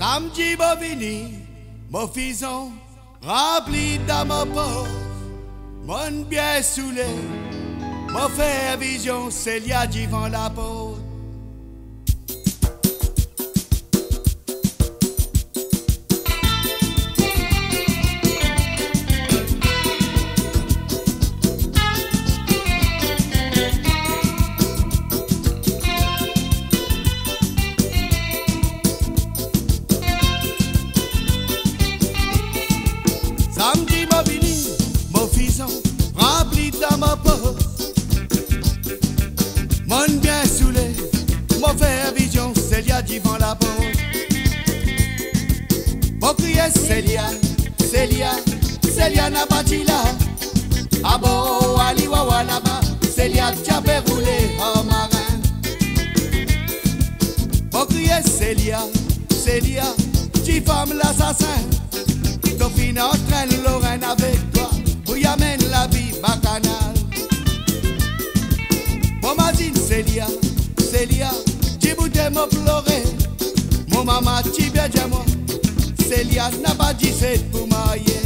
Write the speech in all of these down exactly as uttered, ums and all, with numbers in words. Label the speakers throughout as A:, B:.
A: Samedi Bovini, mon fison, rempli d'amour pauvre, mon bien saoulé, mon fait vision, c'est l'ia divant la peau. Samedi Bovini, mon fison, rempli d'amour pauvre, mon bien saoulé, mon fait vision, c'est l'ia divant la peau. Mon crier Célia, Célia, Célia n'a pas dit là. Abo, Ali, Wawa, là-bas, Célia, t'as roulé en marin. Mon crier Célia, Célia, tu femme l'assassin. Ton fin entraîne Lorraine avec toi, pour y amène la vie bacchanale. Mon mazine Célia, Célia, tu boutais me pleurer. Mon maman, tu bien de moi. Célia n'a pas dit c'est pour marier.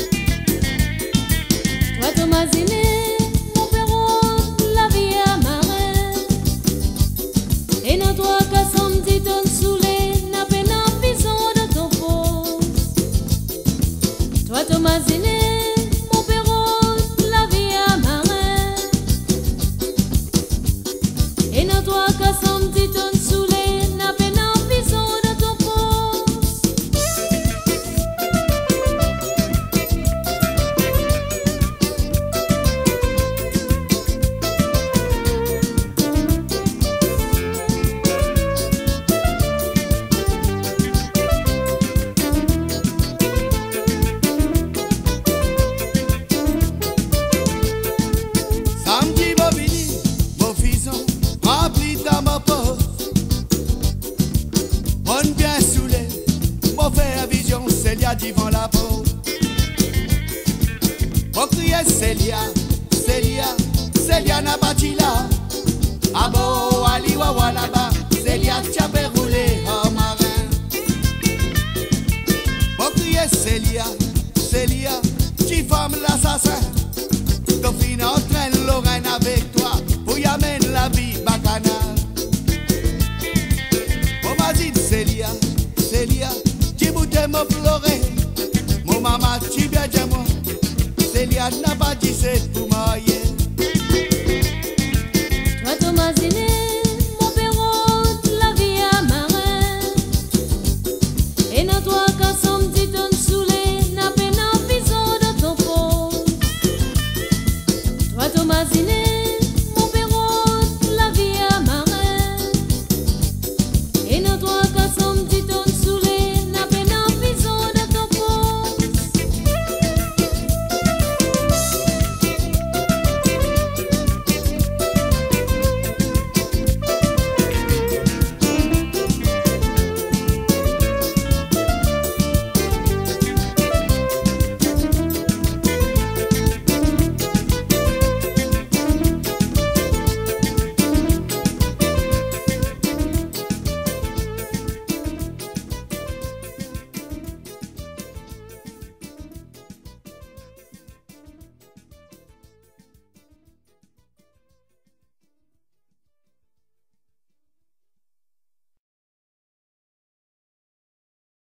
B: Toi, ton mazine, mon perron, la vie à marin. Et nos trois qu'à samedi, ton saoulé, n'a peine en fison de ton pot. Toi, ton mazine, mon perron, la vie à marin. Et nos trois qu'à samedi, ton saoulé, n'a peine en fison de ton pot.
A: Samedi Bovini, mon fison, rempli d'amour pauvre, mon bien saoulé, mon fait vision, Célia divant la peau. Mon crier Célia, Célia, Célia n'a pas dit là. Abo, Ali, Wawa, là-bas, Célia, t'as roulé en marin. Mon crier Célia, Célia, tu femme l'assassin. Ton fin entraîne Lorraine avec toi, pour y amène la vie bacchanale. Mon mazine Célia, Célia, tu boutais me pleurer. Mon maman, tu bien de moi. Célia n'a pas dit c'est pour marier.